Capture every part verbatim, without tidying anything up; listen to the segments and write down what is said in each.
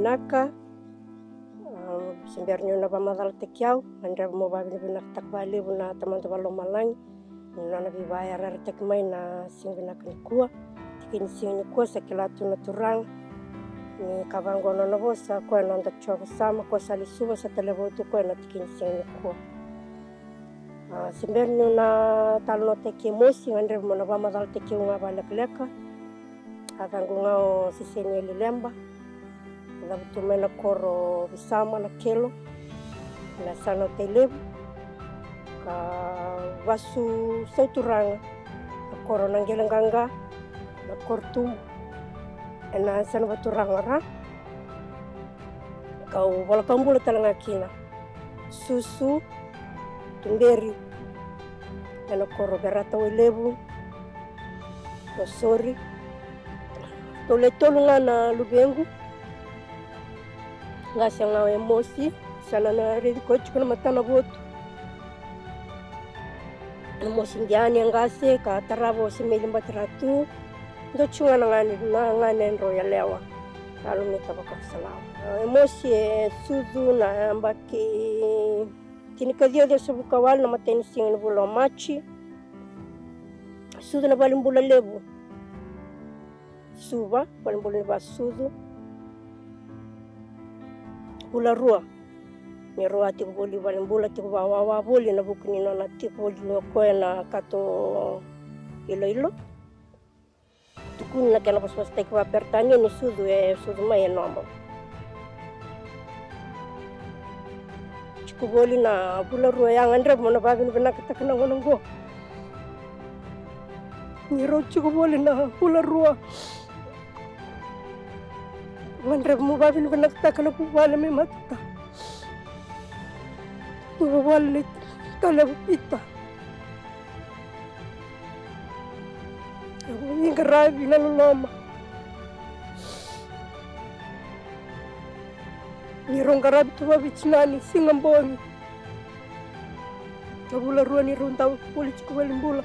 vinaka. Sembernya na pamadal tekiau, andra mo babi vinak takbali na tamanta valomalangi. Nana vivaya rara tekmai na sing vinaka nikua. Tikin sing nikua sa kilatu na turang. Ni kavango na navosa ko na nda chova sama ko sa lisuva sa televotu ko na tikin sing nikua. Sembernya na talo teki emosi andra mo na pamadal tekiu nga balak-leka. Avango ngao sisenya lilemba. Dapat mena koro bersama na kelo na sana telebu ka wasu sauturanga koro nanggelang gangga na kortum na sana baturanga ra kau wala kambula talanga kina susu tumberi na koro berata welebu no sorry tole tolunga na lubengu ngasya ngao emosi sana na redi kochi kuna matana botu emosi ndiani ngase ka tarabo simeli mbatratu ndo chunga ngani na ngani ndo ya lewa kalu mita baka salamu emosi suzu na mbaki tinikadio dia sebuka wal na mateni sing na bula machi suzu na balimbula lebu suba balimbula ba suzu Bula rua, ni rua tiku boli balimbula tiku wawa boli na buku ni nona tiku boli no koe na kato ilo ilo. Tukuni na kena pas-pas teki wapertani ni sudu e sudu mai e noma. Tiku boli na bula rua yang andre mo na babin bina kita kena ngonong go. Ni rua tiku boli na bula rua. Mandre mo babin bina kita kena puwala may mata. Puwala talaga kita. Ang grabe na lulama. Nirong grabe tuwabit sinani singamboni. Nabula ruwa ni rong tawag pulit ko walimbula.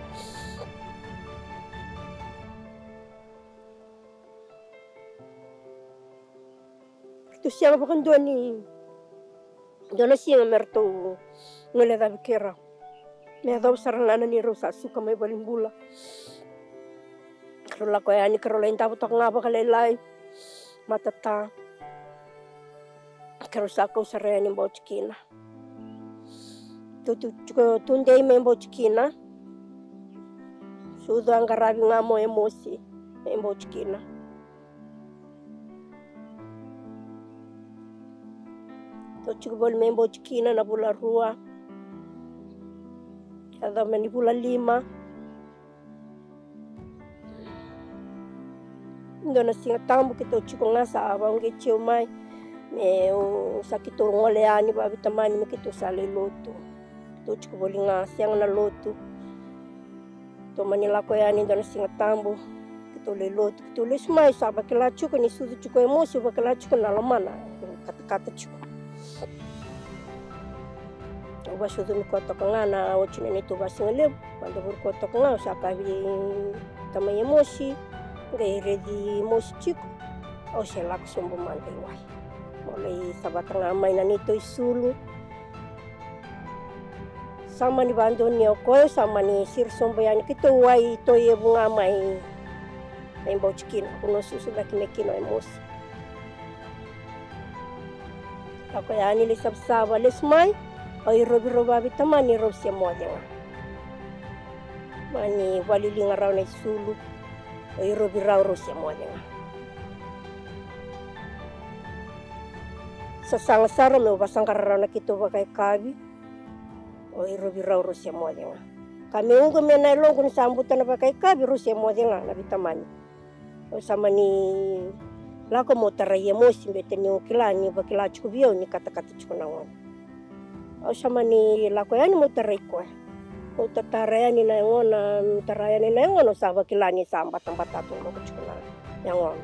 Tu siapa bukan dua ni, dua nasi yang mertu ngelihat apa kira, mertu sarana ni rosa suka mai balimbula. Kalau aku yang ni kalau lain tahu tak ngapa kalau lain mata ta, kalau saku sarana ni bau cikina, tu tu juga tundai main bau cikina, sudah angkarabi ngamo emosi main bau cikina. To chico bol membo chikina na bula rua. Kada mani bula lima. Ndo na singa tambu kito chico ngasa aba unge chio mai. Me sa kito ngole ani ba vitamani me kito sale loto. To chico boli ngasa yang na loto. To mani lako yani ndo na singa tambu kito le loto. Kito le sumai sa ba kila chico ni sudu chico emosi ba kila chico na lamana. Kata-kata chico. Uba sudu mi kota kangana ochina ni tu basi ngeleb pande bur kota kangana sakabi tamai emosi ngai redi emosi chico o se lak sombo mande wai mulai sabat ngamai na nito isulu sama ni bando ni okoy sama ni sir sombo yani kito wai to ye bunga mai mai bau chikina kuno susu laki mekino emosi ako yani le sabsaba lesmai ay robi-roba bitamani rosia moja mani walilinga raw na isulu ay robi raw rosia moja sa sangasara me basang kararaw na kito bakay kabi ay robi raw rosia moja kami ungo me na ilong kung sambutan na bakay kabi rosia moja nga na bitamani o sama ni lako mo taray emosi bete ni ukilani bakila chukubio ni kata-kata chukunangon o sama ni lako yani mo taray ko o tataraya ni na yon na taraya ni na yon o sa bakilani sa batang batatong mo kuchukunan yon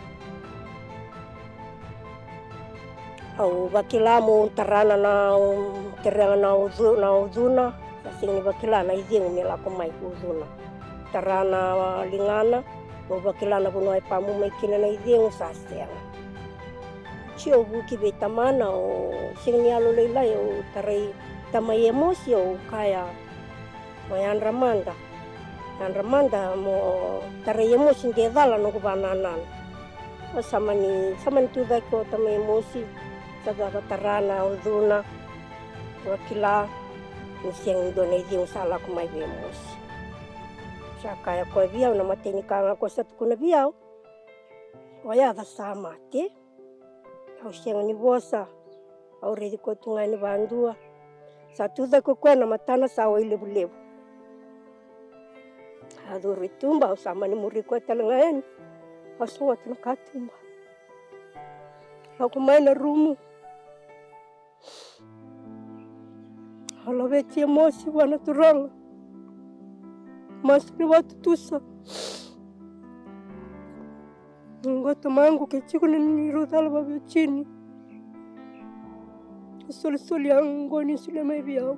o bakila mo tarana na teranga na uzu na uzuna kasi ni bakila na izing ni lako mai uzuna tarana lingana o bakila na buno ay pamu may kina na izing sa siyang Cio buki be tamana o sing ni alo leilai o tarai tamai emosi o kaya mo yan ramanda. Yan ramanda mo tarai emosi dia dala no kubananan. Sama ni sama ni tuda ko tamai emosi saga batarana unduna wakila siang Indonesia usala ko mai emosi. Sa kaya ko biau na mateni kanga ko sa tukuna biau. Waya da sama te. Au siang ni bosa. Au redi ko tunga ni bandua. Sa tuda ko ko na matana sa o lebu-lebu. Adu ritumba sama ni muri ko talangan. Au sunga tuna katumba. Au kumai na rumu. Hala veci emosi wana turanga. Mas ni watu tusa. Ngota mangu keciko na niru tala babi chini. Soli soli yangu ni suli mai biau.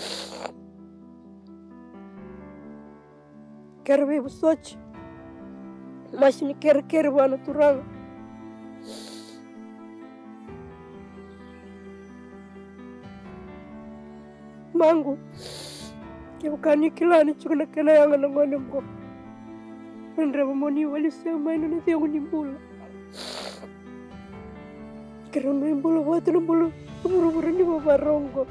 Kerbe busochi. Mas ni ker ker wana turanga. Mangu. Kebukani kilani chukuna kena yang ngone mko. Andra moni wali sama ina nanti aku nimbula. Kerana nimbula buat nimbula buru-buru ni bapa ronggo.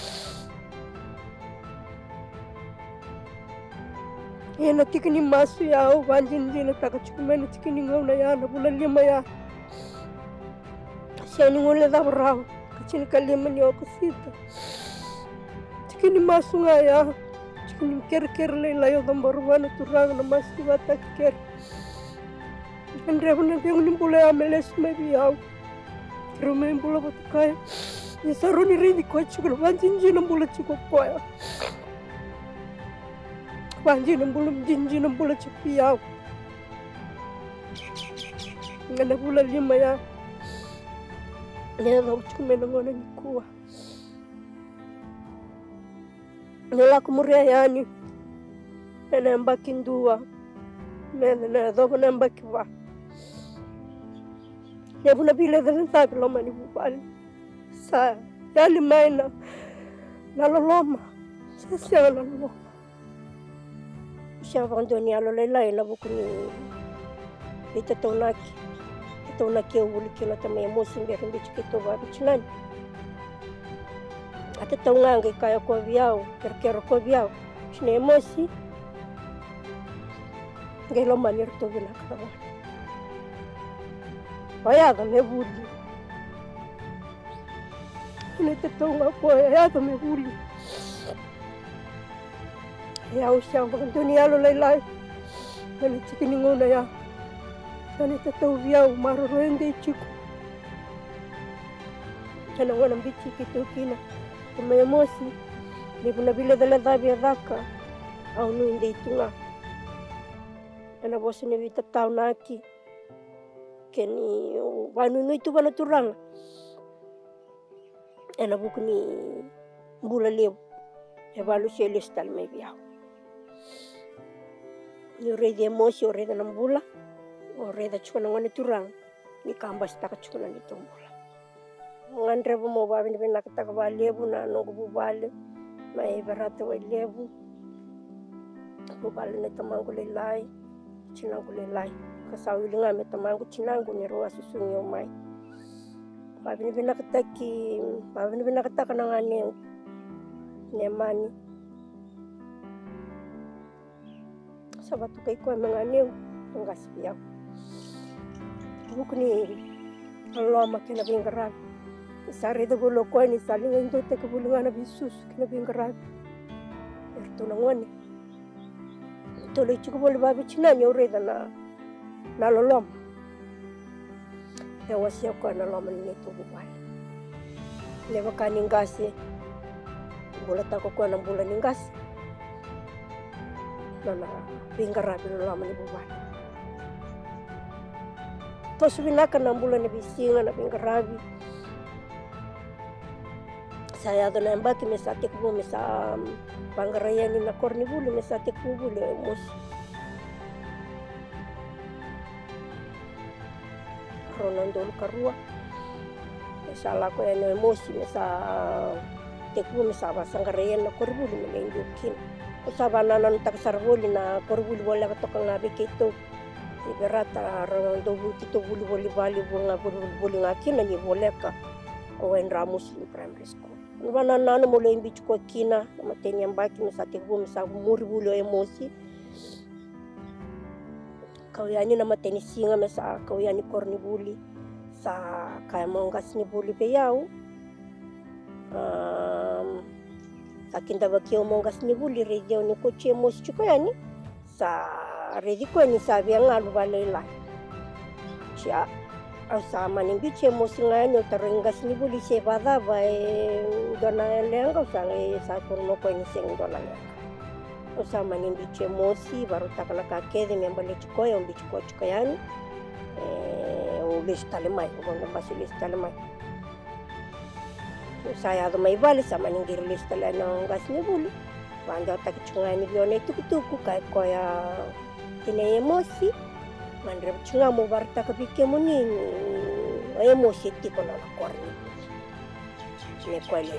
Ya nanti kini masuk ya, aku banjin jina tak cuma nanti kini ngau na ya, na bulan lima ya. Siapa ni ngole dah berau, kecil kali mani aku sita. Kini masuk ya. Kini ker-ker layo tambah rumah turang na masih batak ker. Andre pun nanti yang nimbula ameles mai biau. Rumah nimbula batukai. Ni saru ni rini ko chukul banjin nimbula chukul poya. Banjin nimbula jinjin nimbula chupiau. Ngana bula lima ya. Ni dah chukul menangona ni kuah. Nela kumuria yani, nena mbaki ndua, nena nena dobo na mbaki wa. Nebu na bile dana tabi loma ni bubali. Sa yali maina na loloma, sa siya na loloma. Siya vandoni alo leilai na buku ni ita taunaki, ita taunaki o uli kila tamay emosi mberi mbichi kito ba bichinani. Ate taunganga kaya ko biau, ker-ker ko biau. Sine emosi. Ngelo manir to bila kawan. Waya ga me buli. Ine te taunga ko ya ga me buli. Ya usang bang dunia lo lailai. Nani cikini ngona ya. Nani te tau biau maru rende chiku. Kana wana mbichi kitu kina. Kuma emosi, ni puna bila dala dabi adaka, au nu inde itunga. Ana bosi ni vita tau naki, keni wanu nu itu bana turanga. Ana buku ni bula leu, e balu celestal mai biau. Ni rede emosi o rede nambula, o rede chukuna ngone turanga, ni kambas taka chukuna ni tumbula. Ngandre mo babi ni nakataka ba lebu na nongo bubale mai barata wa lebu bubale na tamangu lelai chinangu lelai kasawi linga me tamangu chinangu ni roa susunyo mai babi ni nakataki babi ni nakataka na ngane nemani sabatu kai ko mengane ngasiya bukuni Allah makina bingara Sari itu bulu kau ni saling untuk te kebulungan bisus kena bingkaran. Ertu nangwani. Tolong cukup boleh babi Cina nyore dana nalolom. Ya wasiap kau nalolom ni tu bukan. Lepas kau ninggasi, bola tak kau nam bola ninggas. Nana bingkaran nalolom ni bukan. Tos binakan nam bola ni bisingan nam bingkaran. Saya ada nembak mesate kubu mesa pangaraya ni na korni bulu mesate kubu le mus. Ronando karua Sa lako ya no emosi me sa teku me sa basangarayan na korbuli me le indukin. O sa banana tak sarvoli na korbuli bola to ka ngabe kito. Iberata rondo buti to buli boli bali bunga buli boli ngakina ni boleka. O enra Muslim primary school. Nubana nano mo le imbichu ko kina matenya mbaki me sa teku me sa muri buli o emosi. Kawyani na mateni singa me sa kawyani kornibuli. Sa kaya mongas ni buli pe yau um, sa kinda bakio mongas ni buli redio ni kochi emosi chuko yani sa redi ko ni sabi ang alu balela siya au sa maning biche emosi ngani taringas ni buli se bada ba dona lenga sa sa kurno ko ni seng dona o sa maning biche emosi baru takana kakede membale chuko yung bichuko chuko yani lista lemai, quando basi lista lemai. Saya do mai vale sama ninggir lista la no gas ni buli. Quando tak chunga ni bione tuku tuku kai koya tine emosi. Mandre chunga mo barta ka bike mo ni emosi ti ko na korni. Ne kwale.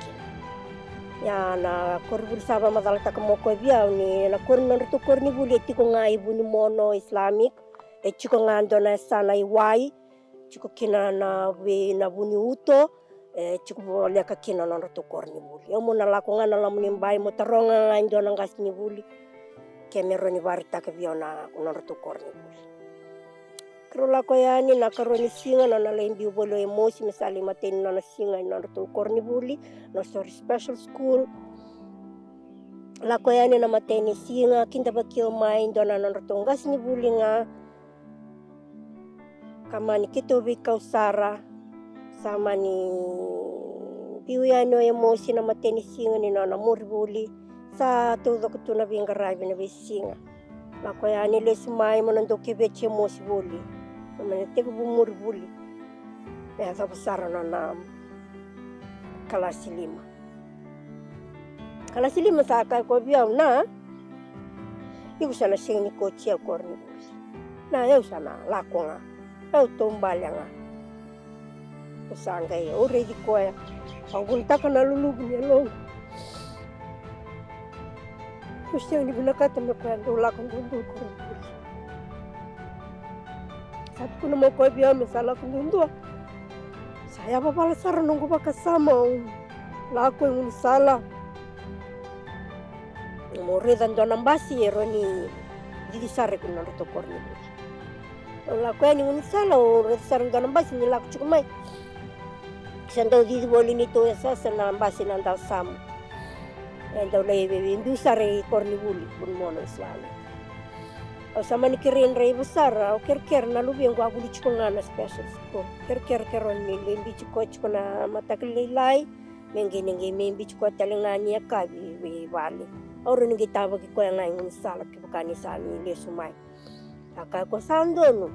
Ya na korbul saba madal tak mo ko biaw ni na korni tu korni buli ti ko ngai buni mono Islamic. E chiko ngando na sana iwai, chiko kina na we na buni uto, e chiko leka kina na roto korni buli. Yo mo na lako nga na lamuni mbai mo taronga nga indo na ngas ni buli. Ke mero ni varita ke vio na na roto korni buli. Kero lako yani na karo ni singa na na lembi ubolo emosi misali mateni na na singa na roto korni buli, no story special school. Lako yani na mateni singa kinda bakio mai indo na na roto ngas ni buli nga. Kamani kito bikau sara sama ni piuyano emosi na mateni singa ni na murbuli sa todo ko tuna bingarai na bisinga la ko ya ni les mai mo ndo ke beche emosi buli mane te ko murbuli ya sa sara na na kalasi lima kalasi lima sa ka ko biau na ibu sana sing ni ko chia korni na eu sana la ko nga eu tombalanga usanga e ore di koya agunta kana lulu ni long ustia ni bulakata me kwa ndo la kon ndo ko sat kuno mo ko biya me sala kon ndo saya baba la sar nungu baka sama la ko ngun sala mo redan do nambasi ero ni di sare kun ndo to korni la ko ni un sala o resaron da nambasi ni la ko mai sendo di boli ni to esa sa nambasi nanda sam endo le bindu sare korni buli bun mono islami o sama ni kirin rei besar o ker ker na lubi ngo abuli chiko ngana special ko ker ker keron ni lembi chiko chiko na matakli lai mengi nengi membi chiko talengani akabi we vale oro ni gitaba ki ko ngai un sala ki bakani sani le sumai aka ko sandono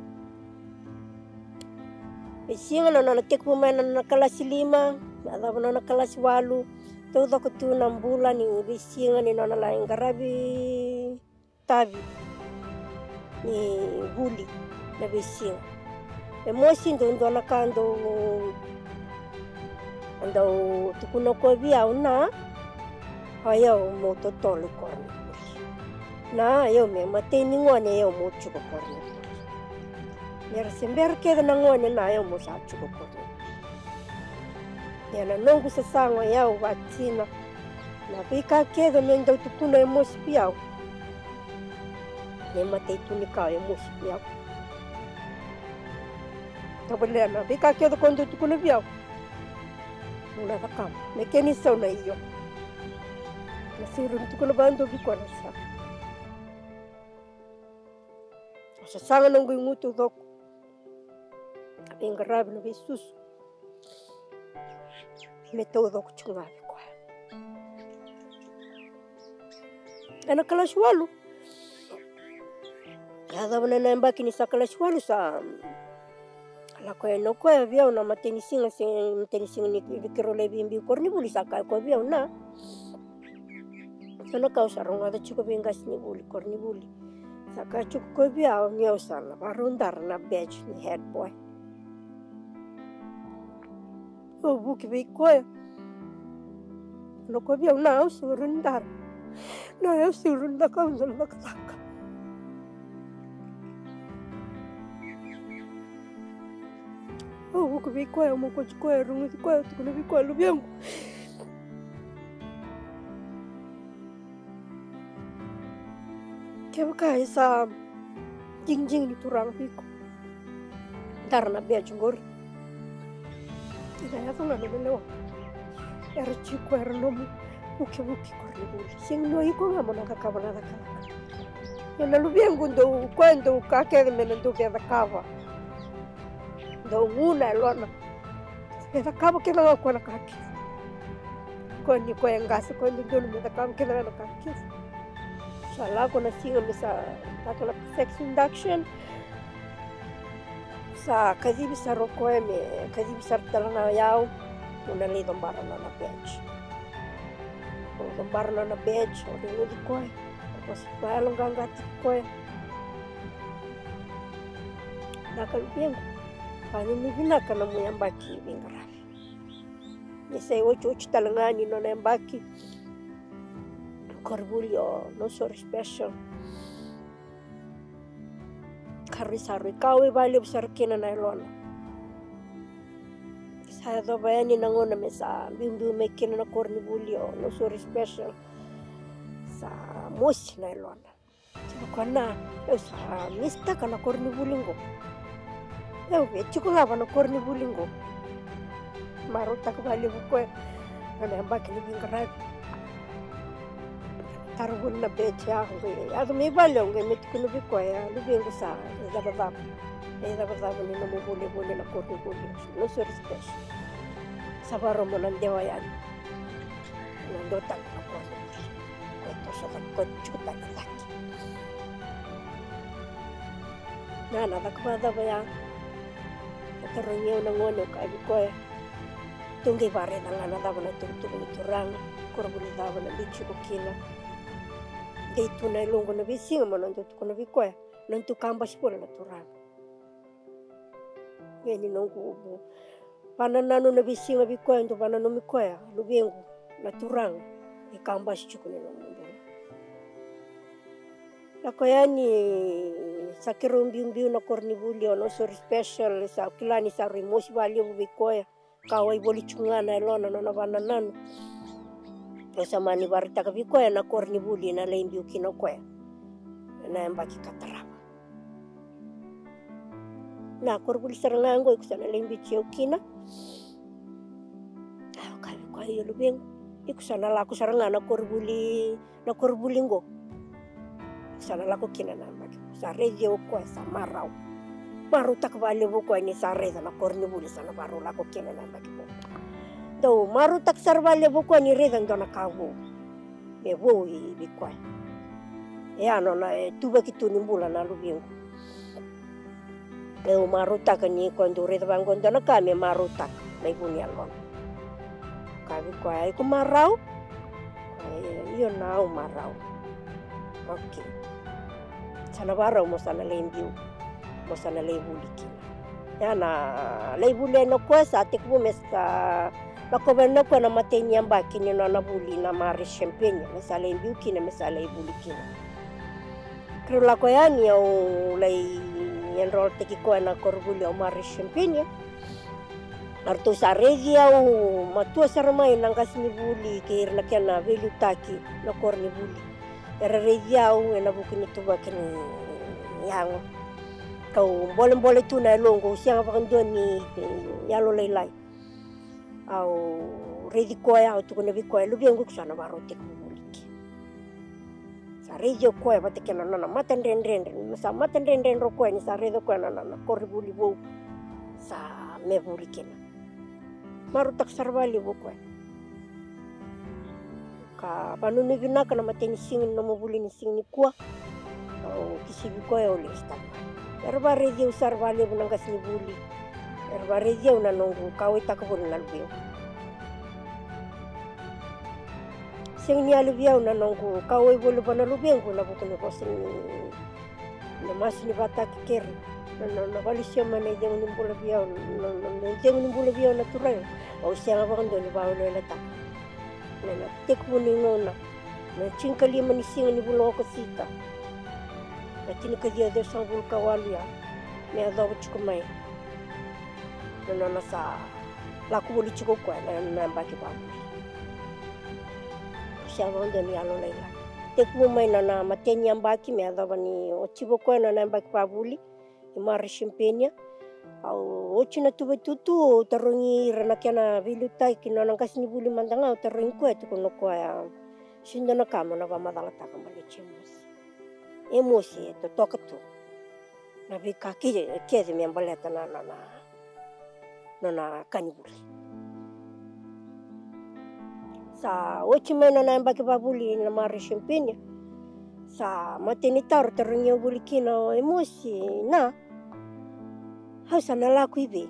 isinga na na tekpo mana na kelas lima ada na kelas walu todo ko tu enam bulan ni isinga ni na lain garabi tabi ni buli na bisinga emosi ndo ndo na kando ando tukuno ko biau na ayo mo totolo ko na yo me mateni ngone yo mo chuko korni mer sember ke na ngone na yo mo sa chuko korni ya na nongu sa sango ya watina na pika ke do mendo tukuno mo spiao ne matei tunika yo mo spiao tabole na pika ke do kondo tukuno biao una takam me keni sa na iyo na sirun tukuno bando bikona sa sa sanga nang ngutu dok engarab no Jesus me todo ko chunga ko ana kala shwalu ada bana namba kini sa kala shwalu sa la ko no ko via una mateni singa sin mateni singa ni kiro le bimbi korni buli sa ka ko via una sana causa ronga da chiko bengas ni buli korni buli saka chuko biao niyo sana barundar na badge ni head boy o buki vikoya no ko bia na o surundar na eu surunda kauza nakataka o buki vikoya mo ko chikoya rungu vikoya tukuna vikoya lubyangu kebaka isa jingjing ni turang piko darna bia jungori ina yato na nelewa era chico era nomu buki buki korni buli sing no iko nga mona kakava na kalaka ina lubyangu ndo kwendo kakele mena ndo bia kava ndo nguna lona ina kava kila nga kwa na kaki kwani kwa ngasi kwani ndo mena kava kila nga kaki sala kona singa misa takala sex induction sa kadhi bisa rokoe me kadhi bisa talana yao una le dombara na na bench o dombara na na bench o de lodi koe o si palo gangati koe na kalbien pani ni bina kana mo yambaki bingarafi ni sei ocho ocho talangani no na yambaki Corbulio no so special karisari kawe bali busarkina na ilona sa do bayani nangona mesa bimbu mekina na cornibulio no so special sa mosi na ilona kana sa mista kana cornibulingo eu ve chiko ngava na cornibulingo marota ka bali bukwe kana mbaki ni bingarafi Targun na becha ngi ado me balyo ngi metukunu bikoya lubingu sa zababa e zababa ni no bole bole na korni bole no so respect sabaro mo nan dewa yan nando tak na korni ko to sa ko chuta tak na na da kwa da baya taronyo na ngono ka bikoya tungi bare na na da bona tuntu ni turang korbuli da bona bichu ko kila Deitu na ilongo na visinga mo nanto kuna vikoya nanto kamba sipola na turang. Ngeni nongu pananano na visinga vikoya ndo panano mikoya lubengu na turang e kamba sichukune no mundo. La koyani sa kirumbiumbiu na cornibulio no so special sa kilani sa rimosi valio vikoya kawai boli chungana elona no na bananano. Sama ni barita ka vikoya na cornibuli na leimbiu kino koya na mbaki kataraba na corbuli sarangango ikusana leimbiu chio kina ka vikoya lubeng ikusana la kusarangana corbuli na corbulingo sana la kina na mbaki sa redio koya sa marau baru tak vale buko ni sa reza na cornibuli sana baru la kina na mbaki do maru tak sarvale buko ni redan dona kavu e vo i bikwa e ano na e tuba ki tunimbula na lubingu e o maru tak ni quando reda bango dona kame maru tak mai bunya lon ka bikwa e ko marau e io na o marau okay sana barau mo sana lembiu mo sana lebuliki ya na lebule no ko sa tikbu mesta la koverno ko na mateni ambaki ni na buli na mari champagne na sala imbiuki na mesala ibuliki creo la koyani au lei enroll teki ko na corbuli o mari champagne arto sa regia o matua sarmai nang kasni buli ke irna kana velutaki na korni buli era regia o na bukini tuba kini yang kau boleh-boleh tu na longo siang pa kandoni yalo leilai au redi koya au tukuna vikoya lubiangu kusana barote kumuliki sa redio koya bate kena nana matan ren-ren sa matan ren-ren ro koya ni sa redio koya nana koribuli bo sa mebuli kena maru tak sarvali bo koya ka panunu vinaka na mateni singin na mabuli ni singin ni kuwa au kisibi koya uli istama erba redio sarvali bo nang kasini buli erba redio na nongu kawai takabuli na lubio sing ni alubiao na nongu kawai bolu bana lubengu na bukuni kosin na masini bata kikeri na valisia mana ideng ni bola biao na ideng ni bola biao natural o sianga bando ni bao le lata na tek buni ngona na cingkali mani singa ni bola ko sita na tini ka dia de sang bul kawalia me ado chukumai na na sa la ku boli chuko kwa na na baki ba sianga bando ni alo le tek bumai na na matenya baki me ado bani o chibo kwa na na baki pa buli Mari champagne au ochina tu betutu tarongi rana kiana vilutai kino nang kasini buli mandanga tarongi kue tu kono kua sinda na kama na vamadanga taka mali chimus emosi to toka tu na vika ki kezi mi ambaleta na na na na kanibuli sa ochima na na mbaki babuli na mari champagne sa matenitar tarongi buli kino emosi na hausa na laku ibe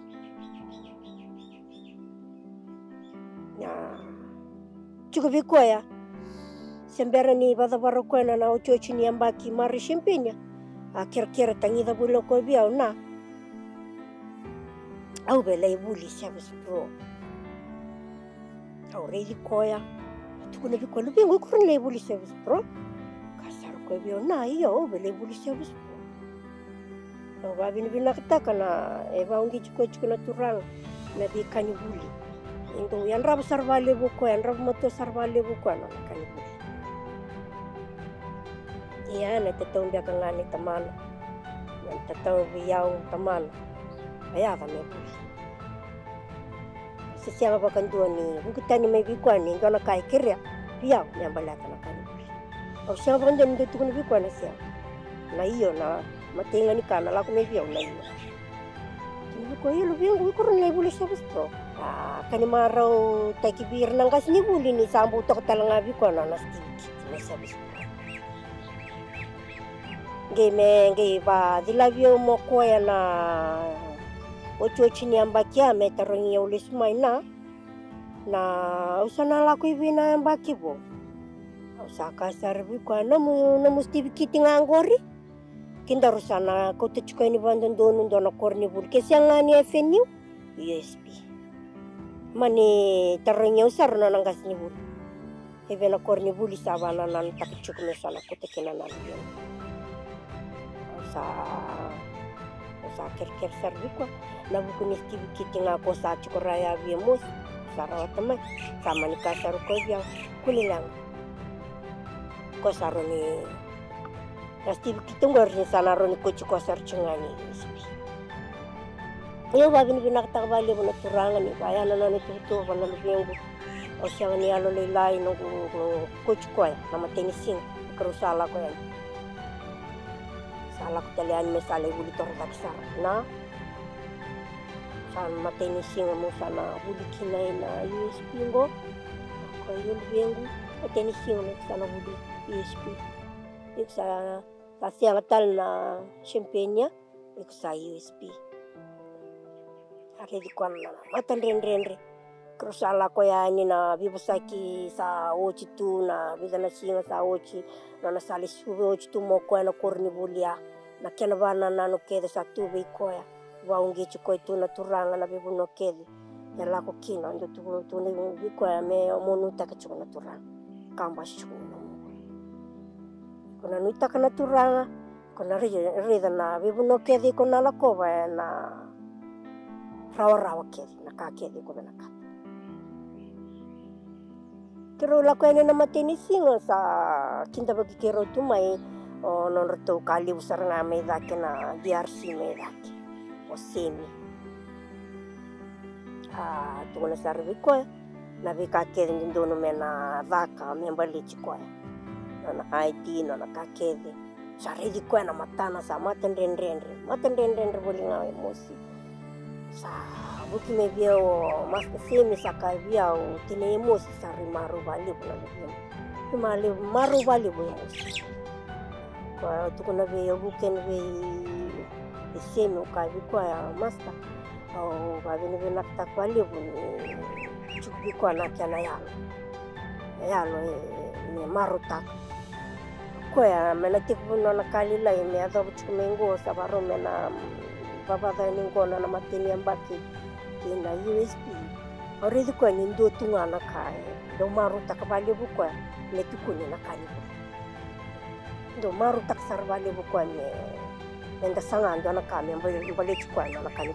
na chuko vikoya sembera ni bada baro kwena na ochochi ni ambaki mari champagne a kera tangida bulo ko biao na au bele buli service pro au reidi koya tukuna vikoya lubingo kurun le buli service pro kasar ko biao na iyo bele buli service pro no babi ni binakita kana e baungi chiko chiko natural na bi kanibuli indo yan rabu sarvale buko yan rabu moto sarvale buko na kanibuli iya na tetong dia kangani taman na tetong biyaw taman aya kami buli sisiya ba kanduan ni bukitani may bikuan ni ngana kai kirya biyaw ni balata na kanibuli o siya ba kanduan dito kuno bikuan na siya na iyo na matinga ni kana la kumi biao na iyo tini ko iyo lubiang ko ron lay buli service pro ah kani maraw takibir nang kas ni buli ni sambu to talanga bi ko na nastiviki na service pro game nge ba dilavio mo ko ya na ocho chini ambakia metarongi ya ulis maina na usana la ko ibina ambaki bo usaka sarbi ko na mu na mustiviki tingangori kinda rusana ko te chukai ni bandon donu dona korni bul ke sianga ni avenue U S B mani taranya usar na nang gasni bul ebe na korni bul sabana nan tak chuk me sala ko te kenana ni sa sa ker ker servi ko na buku ni stibi kitinga ko sa chukuraya biemos sarawatama sama ni kasar ko biya kulilang ko saroni Pasti begitu ngorni sana roni koci kosar cengani ispi. Iyo babin binak tak bali buna turangan ni bayana nani tutu bana lubengu. O siang ni alo lelai no koci koy nama tenising kerusala ko yan. Sala ko talian me sala buli tor taksar na. San matenising mo sana buli kinay na U S B ngo. Ko iyo lubengu matenising mo sana buli U S B. Iksa siang tal na champagne iksa U S B ari di kon na matan ren ren re krusala ko ya ni na bibusaki sa ochi tu na bidana singa sa ochi na na sali su ochi tu mo ko na korni bulia na kena bana na no kede sa tu be ko ya wa ungi chu ko tu na turanga na bibu no kede ya la ko kina ndo tu tu ne bi ko ya me monu ta ka chu na turanga kamba chu kona nuita kana turanga kona rida na bibu no kedi kona la koba na rawa rawa kedi na ka kedi ko na ka kero la ko na matini singa sa kinda bagi kero tu mai o non roto kali usar nga me da na D R C me da o semi ah tu na sarvi ko na bi ka kedi ndo no me na vaka me mbali chiko na I T na kakede sare di ko na matana sa matan ren ren matan ren ren boli nga emosi sa buki me bio mas semi sa ka bio tine emosi sa rimaru bali bula le mali maru bali bo emosi ko tu kuna be buken be semi ka bi ko ya masta au ba ni be nakta bali bo chuk bi ko na kana ya ya lo ni maru tak ko ya mena tik buno na kalila me ado chuk mengo sa baro mena vavada ningona na mateni ambaki ina U S P already kwa ni ndo tunga na kai do maru takavale bukwa me tukuni na kani do maru tak sarvale bukwa me enda sanga ndo na kame mbale mbale chukwa na kani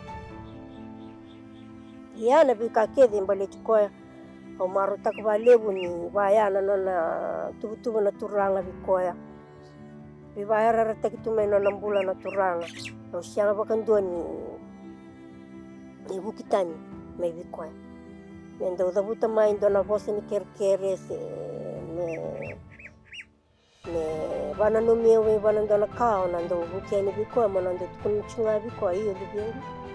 ya na bika kede mbale chukwa o maru takavale buni vayana na tubutubu na turanga bikoya bivaya rata kitu meno na mbula na turanga o sianga bakandoni ni bukitani me bikoya mendo udabuta mai ndo na voce ni kerkere se me me bana no miewe bana ndo na kao na ndo bukia ni bikoya mana ndo tukuni chunga bikoya iyo libingu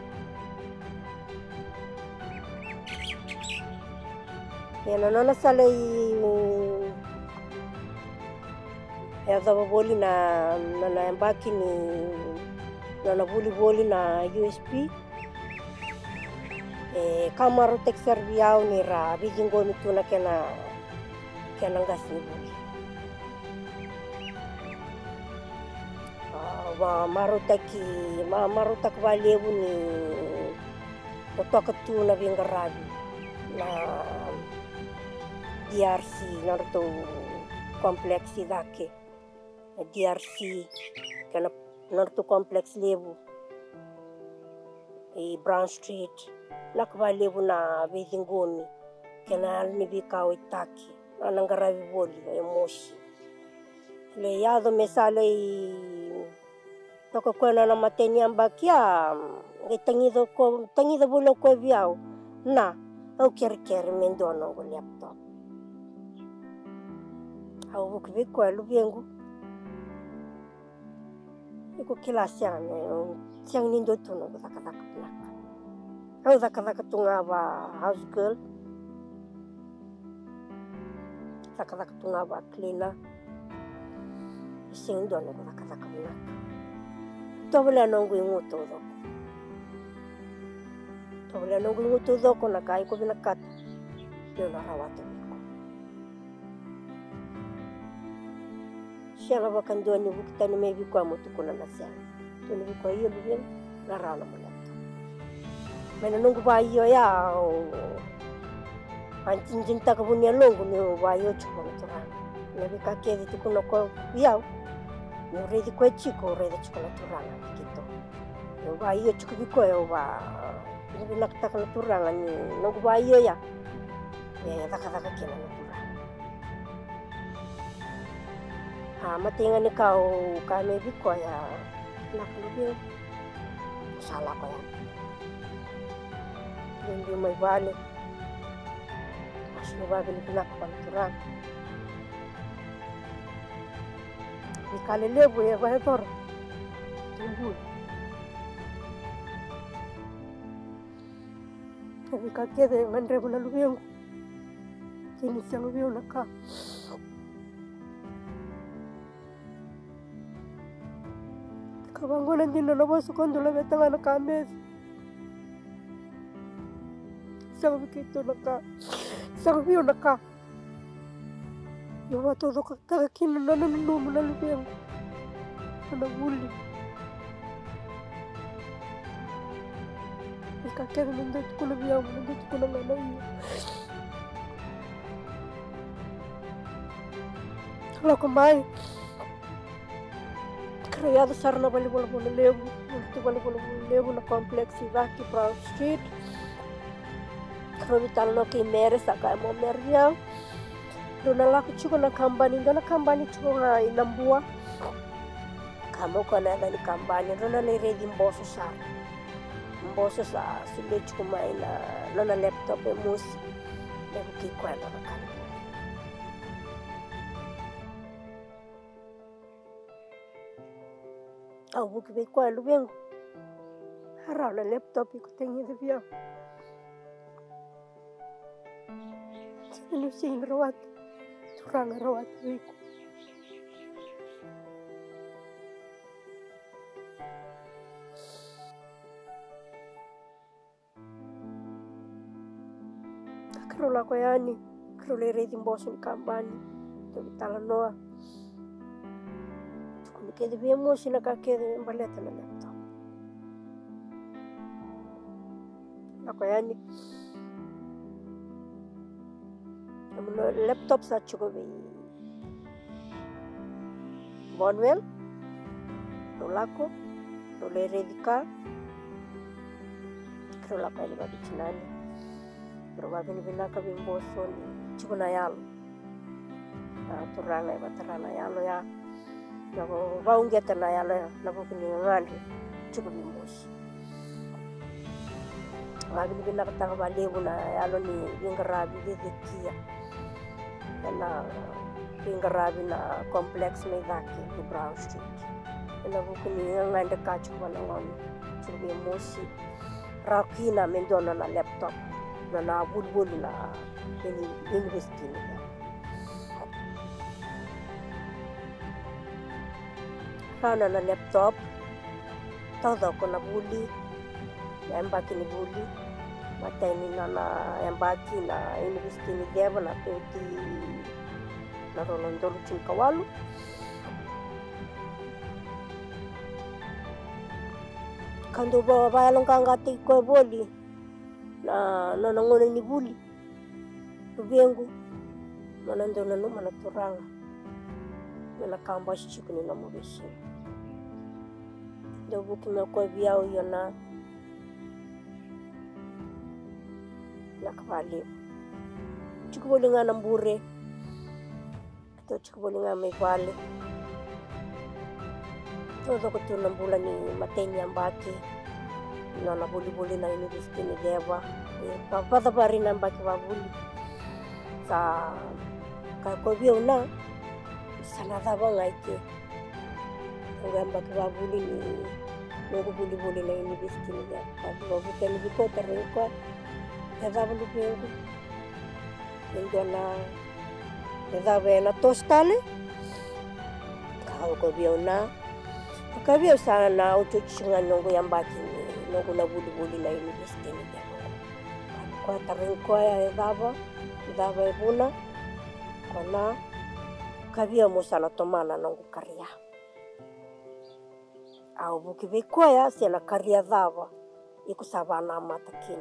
yana nona sale ya dava boli na na na mbaki ni na na boli boli na U S P e kamaro tek serviao ni ra bijingo ni tuna kena kena ngasi boli wa marutaki ma marutak valevu ni totoka tuna vingarabi na D R C narto kompleksi dake D R C kana narto kompleks levu e Brown Street nakva levu na vedingoni kana alni vikao itaki anangaravi boli e moshi le yado mesale toko kona na mateni ambakia ngitangido ko tangido bolo ko viao na au ker ker mendono go laptop au buk viko alu viengu iko kila siane siang nindo tuno go takataka plaka au takataka tunga ba house girl takataka tunga ba cleaner sing dono go takataka plaka tobole nongo inguto do tobole nongo inguto do ko na kai ko bina kat yo na rawata ko shela bakando ni bukitani mebi kwa mutu kuna na sia to ni ko iyo bien na rana mo lapto mena nongo ba iyo ya anjinjin ta ko bunia longo ni ba iyo chuko to ran na bika ke di ko no ko yao no redi ko chico redi chocolate turanga kito yo ba iyo chuku biko yo ba ni nakta ka turanga ni no ba iyo ya ya daka daka kina na turanga ha matinga ni kau ka me biko ya naklubi sala ko ya ndi mai vale asno ba bili nak pa turanga kale levo ya vai tor tumbu tapi kake de mandre bula lubiang kini siang lubiang naka kabangonan din na nabaso kondo la betanga na kames sang bikito naka sang lubiang naka yo va todo kakak kini nana nunu muna lubiang nana buli kakak nanda tuku lubiang nanda tuku nana iyo kalau kembali criado sarna bali bola bola lebu multi bali bola bola lebu na kompleks Ivaki Brown Street kalau vital no que mere saka mo merviang dona laku chuko na kambani dona kambani chuko na inambua kamo kona na ni kambani dona le ready mboso sa mboso sa sile chuko mai na na laptop e musi le ki kwa na makani au buki be kwa lubengo hara na laptop ko tengi de bia sino sin rawat turanga rawat wiko akarola ko yani karole redi mboso ni kambani to vitala noa tukuni kede bia mosi na kakede mbaleta na laptop Ako yani. Amno laptop sa chuko be. Bonwell. Rolako. Role redika. Rolako ele babichinani. Roba bini binaka bimboso ni chuko na yalo. Turanga batarana yalo ya. Nabo baungeta na yalo ya. Nabo kuningandi chuko bimboso. Mabili bina katanga balebu na yalo ni bingarabi dedekia na bingarabi na complex may daki ni Brown Street na buku ni nganda kachu bana ngam chubi mosi rakina mendona na laptop na na bulbul na ni university ni kana na laptop todo ko na buli embaki ni buli mateni na na embaki na university ni deba na peti na rolondolo chinkawalu kando ba bayalong kangati ko boli na na ngone ni buli rubengu manando na no manaturanga na kamba chiku ni na mobeshi do buki na ko biao yona nakabali chiku boli nga nambure to chiku boli nga may vale todo ko tunambula ni mateni ambaki na na boli boli na university ni deba papa bari na ambaki babuli sa ka ko biao na sana daba ngaike ngamba kwa babuli ni ngo boli boli na university ni deba ka babuta ni ko tareko Eva lupengu, indona eva vena tostale, kau ko biona, ka bio sana na ucho chinga nongo yambaki nongo na buli buli na university ni deba. Kwa tarenko ya eva, eva ebuna, kona kabia mo sana tomana nongo karia. Au buki bekoya sena karia dava, ikusabana matakini.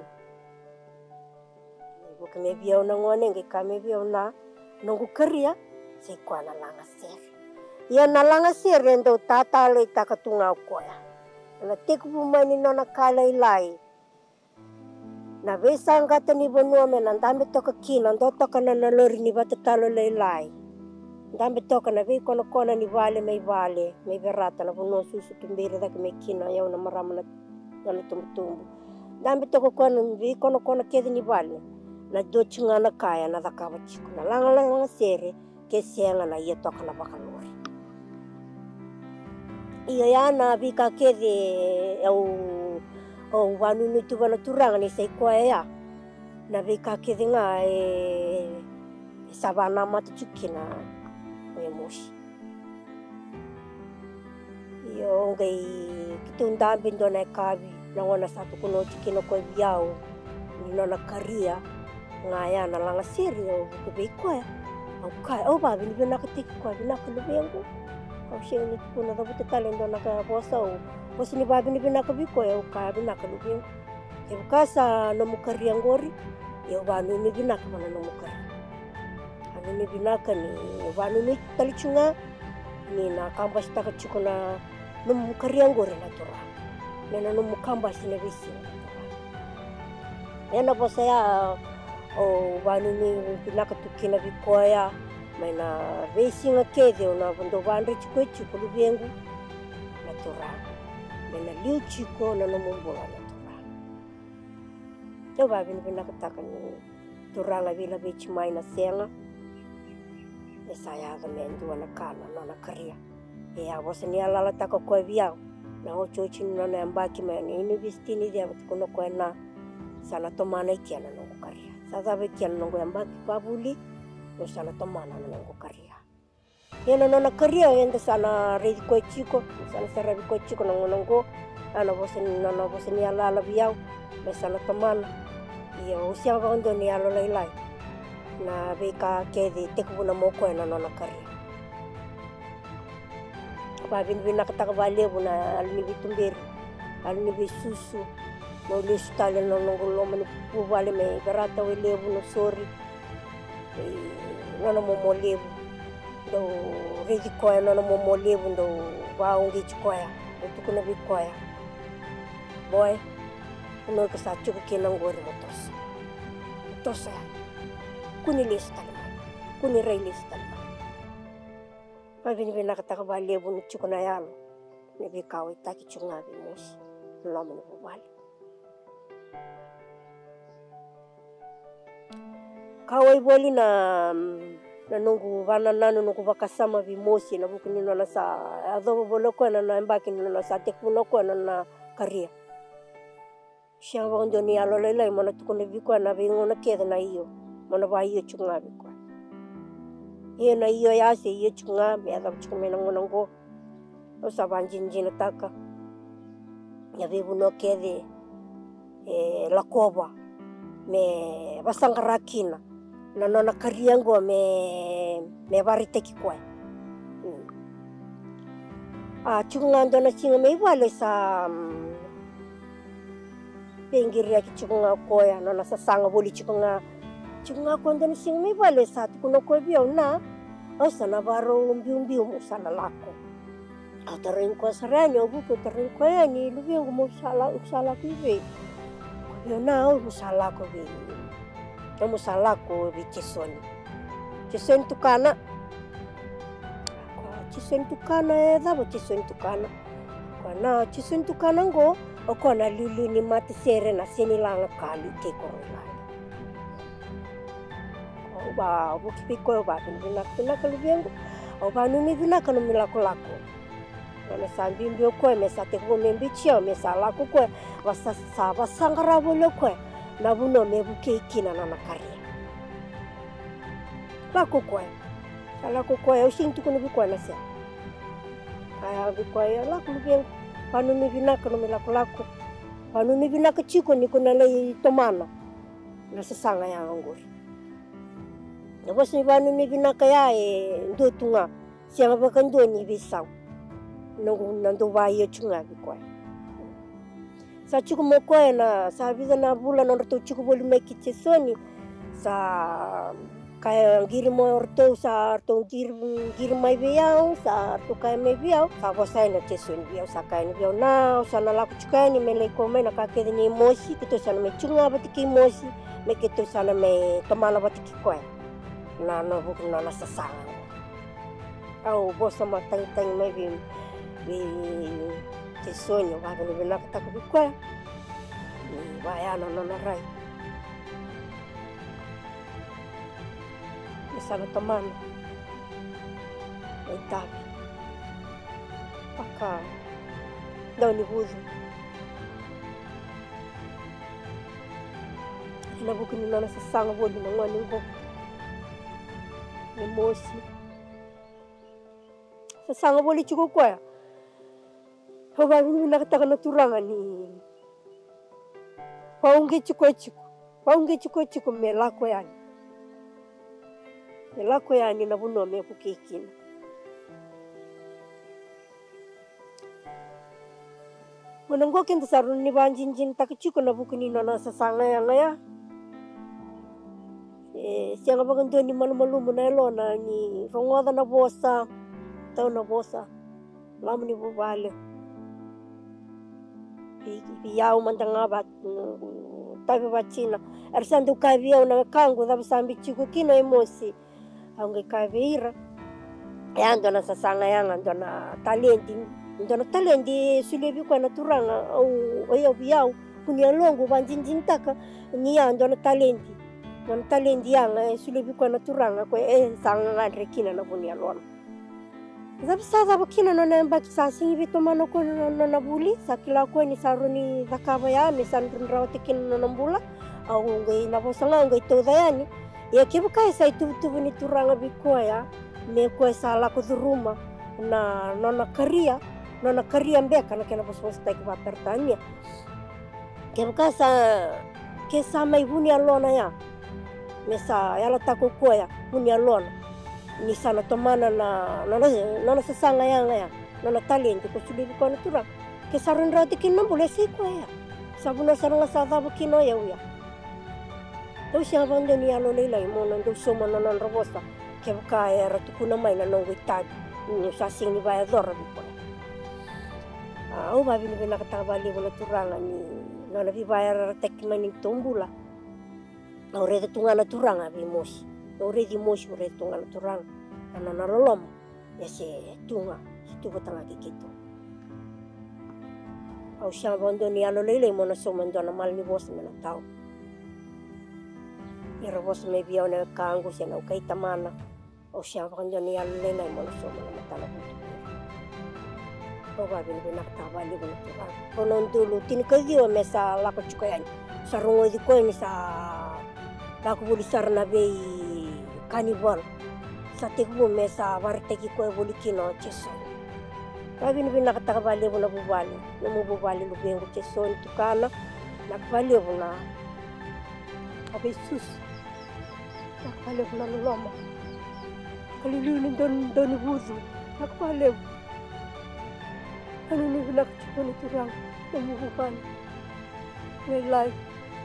Buka me biau na ngone nge kame biau na nongu karia se kwa na langa ser. Ia na langa ser endo tata lo itakatunga koya. Na teku bumani nona kala ilai. Na vesa ngata ni bonua me na ndambe toka kina ndo toka na nalori ni batatalo la ilai. Ndambe toka na vei kona kona ni vale me vale me verata na bonua susu tumbere da me kina yau na marama na na tumtumbu. Ndambe toka kona vei kona kona kedi ni vale. Na dochinga na kaya na dakawa chiku na langa langa sere ke senga na ia toka na bakalori. Ia ya na bika kede au au wanu ni tuba na turanga ni sei kwa ya na bika kede nga e sabana mata chukina o emoshi. Iyo ngai kitunda bindo na kabi na wana satu kuno chikino kwa biao ni na karia ngaya na langa siri o buku beikoya au kai au ba bini bina katiki kwa bina kalubengu au sheng ni kuna da buta talendo na ka bosa o bosi ni ba bini bina kabikoya au kai bina kalubengu e bukasa no mukaria ngori e ba ni ni bina ka mana no mukari ani ni bina ka ni ba ni talichunga ni na kamba sta ka chukuna no mukaria ngori na tora nena no mukamba sine bisi ena bosa ya o wanu ni pinaka tukina vikoya maina vesinga kede ona bondo bandre chiko chiko lubengu na tora maina liu chiko na no mumbola na tora yo ba bin pinaka taka ni tora la vila bechi maina senga esa ya ga mendu na kana na karia e ya bosa ni ala taka ko via na o chochi na na mbaki maina university ni dia kono ko na sana tomana ikiana no karia sasa bekian nongo yambaki babuli no sana tomana nongo karia yena nona karia yenda sana redi ko chiko sana sara ko chiko nongo nongo ana bosen nona bosen ya la la biau me sana tomana iyo usia ba ondo ni alo lai lai na beka kedi teku na moko na nona karia ba bin bin nakata ka bale buna alni bitumbir alni bisusu no lesu tali no nongoloma ni bubale me berata we levu no sori no momo levu do redi koya no momo levu do waungi chikoya do tukuna bi koya boy no ka sa chuku kinangori motos tosa kuni lesu tali kuni rei lesu tali pa vini vini nakataka ba levu no chukuna yalo ne bi kawe taki chungabi mosi loma ni bubale kawai boli na na nungu vana nanu nungu vakasama vimosi na buku nino na sa adobo boloko na na mbaki nino na sa tekunoko na na karia shamba ondo ni alolela mana tukune viko na vingo na keda na iyo mana va iyo chunga viko iyo na iyo yase iyo chunga me ada chukume na ngonango o sa vanjinjina taka ya vivu no kede e la kova me vasangarakina na nona kariango me me variteki kwa hmm. a chunga ndo na chinga me iguale sa um, pengiria ki chunga koya nona sa sanga boli chunga chunga ko ndo na chinga me iguale sa tukuno ko bio na o sana varo umbi umbi sana lako atarin ko sarani obu ko tarin ko yani lubingo mo sala usala kive yo na o usala ko vi Kamu salah ko bi chisoni. Chisoni tukana. Ko chisoni tukana e da bo chisoni tukana. Ko na chisoni tukana ngo o ko na lulu ni mate sere na sini langa kali ke ko la. O ba bu ki ko ba bin na na ka lubengo. O ba nu ni bina ka no milako lako. Na sambi mbio ko me sa te ko me mbichio me sala ko ko wasa sa basangara bolo ko. Na buno me buke ikina na nakaria. Lako koe. Lako koe o sing tukuna bikoe na sia. Kaya bikoe lako lubeng. Panu mi binaka no me lako lako. Panu mi binaka chiko ni kuna lei tomana. Na sasanga ya ngori. Na bosi panu mi binaka ya e ndo tunga. Sianga baka ndo ni bisau. Nongo nando wa iyo chunga bikoe. Sa chuku mo koe na sa visa na bula na orto chuku boli me kitesoni sa kaya ngiri mo orto sa orto ngiri ngiri mai biao sa orto kaya me biao sa bosai na tesoni biao sa kaya ni biao na sa na laku chuka ni me le kome na kake ni mosi kito sa na me chunga batiki mosi me kito sa na me tomala batiki koe na no buku na na sasanga au bosa ma tang tang me bi bi sonho vai no vela que tá com bico vai a não na rai estava tomando estava acá da onibuzo na boca ni na sasanga boli na ngani ngo ni mosi sasanga boli chuko kwa Hawa mimi nakataka naturanga ni paunge chiko chiko paunge chiko chiko me lako yani me lako yani na buno me kukikina Monango kenda sarun ni banjinjin takachiko na bukuni na sasanga yang ya eh sianga bagando ni malu-malu munelo na ni rongoda na bosa tau na bosa lamu ni bubale Piau mantanga bat tabi bacina arsando kavia una kango da sambi chiku kino emosi aunque kaveira e ando na sasanga yang ando na talenti ando na talenti sulebi kwa naturanga au oyo biau kunia longo banjinjin taka ni ando na talenti na talenti yang sulebi kwa naturanga kwa e sanga rekina na kunia lona Zabi sa zabi kina no na mbaki sa singi vito mano ko no na buli sa kila ko ni saruni zakaba ya me sandrun rawati kina no nambula au ngai na bosanga ngai to dayani ya kibuka sa itu tu ni turanga biko ya me ko sa la ko ruma na no na karia no na karia mbeka na kena bos tai ba pertania kibuka sa ke sa mai buni alona ya me sa ya la tako ko ya buni alona ni sana tomana na na na sasanga yang ya na talento ko sulibi ko natura ke sarun rati kin nambule si ko ya sabuna saranga sa tava kino ya uya. Tau siya bang doni alo leila mo nando soma nanan robosa ke ka era tukuna mai na nongo itadi ni sa sing ni baya dora bipo. Au babi ni bina kata bali bola turanga ni nana bi baya tek mani tombula. Au re tungana turanga bi mos. Au re di mos re tungana turanga. Nana lolom ya se tunga tu batanga kikito. Au siya bang doni alo leila mo na soma ndona mal ni bos mena tau. Ira bos me biau na kangu siya na ukay tamana. O siya bang doni alo leila mo na soma na matala buto. O babi ni binaktabali mo na turang. Konon dulu tinikagyo me sa lako chukayan. Sa rungo di ko ni sa lako bulisar na bay kanibal. Sa tigbo me sa wartegi ko bulikino cheson. Babi ni binaktabali mo na bubali. Namu bubali lubengo cheson tukana. Nakbali mo na abe sus. Nakbali mo na luloma. Kaliliunin don doni buzu. Nakbali mo. Ano ni bilang cukup ni turang namubukan may life.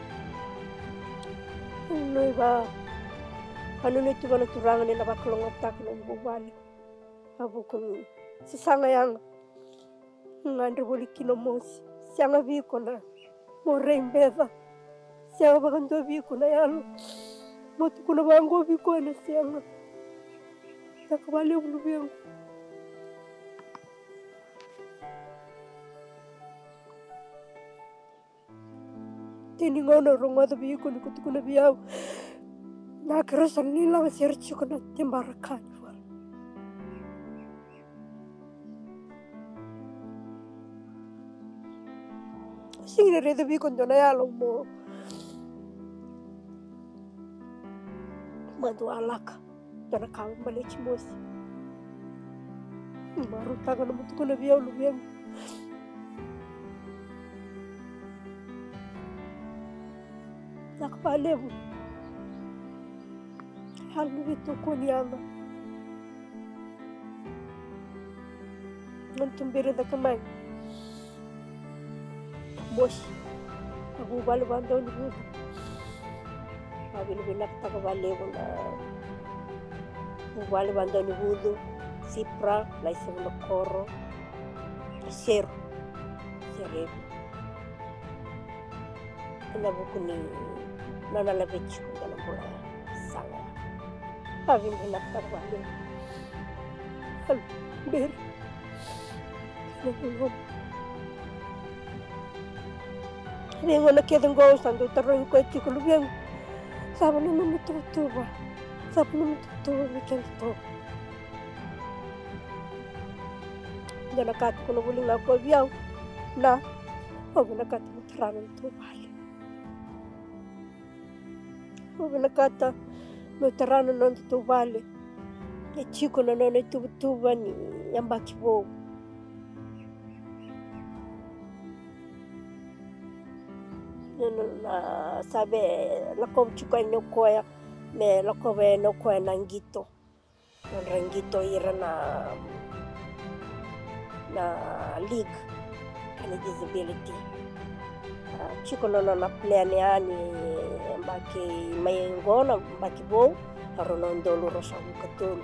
Ano iba ano ni tuwa na turang ni nabakulong atak ng bubalik. Abo kun sisanga yang ngandre boli kinomos sianga biko na mo reimbeva sianga bagando biko na yan mo tukuna bango biko na sianga takabali bulubiang. Tini ngono rongo da biyo kuno kutu kuno biyaw. Nakarasan nila masirchi ko na timbarakan. Singin rin da biyo kuno na yalo mo. Madu alaka. Dana kawin malichi mosi. Marutaga na mutu kuno biyaw lubiyang. Nakapalemo. Hal mo ito ko niyama. Nantumbira na kamay. Mos. Pagubalaban daw ni Budo. Sabi na binaktakabalewo na pagubalaban daw ni Budo. Sipra, laisa mo na koro. Sero. Serebo. Kinabu ko ni nanalabich ko na mula sanga. Sabi mo naktabali. Albir. Nagulog. Sabi mo nakitang gawin sando taroin ko at chikulubiyang. Sabi naman matutuwa. Sabi naman matutuwa. Mikin ito. Diyan nakati ko na buling na ako biyaw. Na. Huwag nakati mo taranan ito bali. Huwag nakata mo taranan na ito bali. E chiko na nana ito tuba ni yambaki bo. Na sabi lakob chukay no koya me lakob no koya nangito. Nangito ira na na league kani disability. Chiko na na plan ya ni mbaki mayengo na mbaki bo haronon dolo rosa bukatul.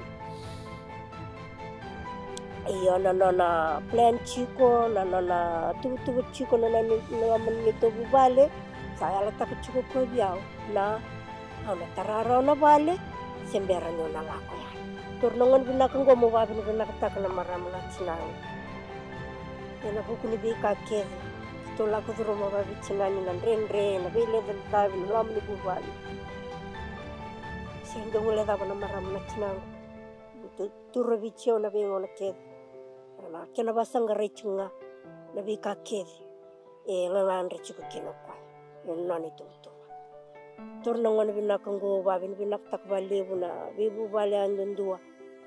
Iyo na na na plan chiko na na na tu tu chiko na na nito bubale saya letak chiko ko biao na ana tararo na bale sembera nyo na lako ya. Turnongan binakang go mo babin binakatak na maramo na sinang. Yana buku ni bika ke to lako duro mo babi sinani nan renre na bile del tabi na lam ni bubale. Sindo mule da na maramo na sinang. Turo bicho na bingo na ke. Na kena basang garechunga na bika ke. E ngalan rechuko kinokwa. Nani tu tu. Turnongan binakang go babin binaktak bale buna bibu bale andundua.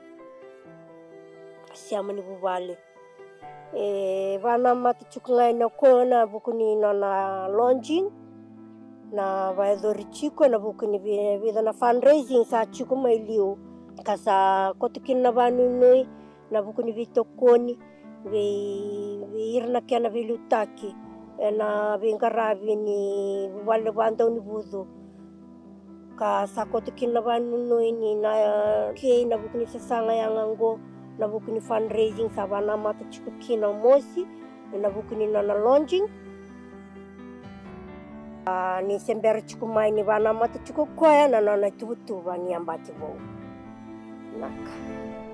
Siapa ni bubale. Eh, bana mati cukungai na kona buku ni na launching na vaidori chico na buku ni vida na fundraising sa chico mai liu kasa kotukin na banu noi na buku ni vito koni ve ve irna kia na velutaki ena vengaravy ni valevandao ni vodo. Ka sakoto kina vanunu ini na ke na buku ni sasanga yang anggo na buku ni fundraising savana mata cukup kina mosi na buku ni nana launching. Uh, ni sembera cukup main ni vana mata cukup koya na nana tutu vani ambati wo. Naka.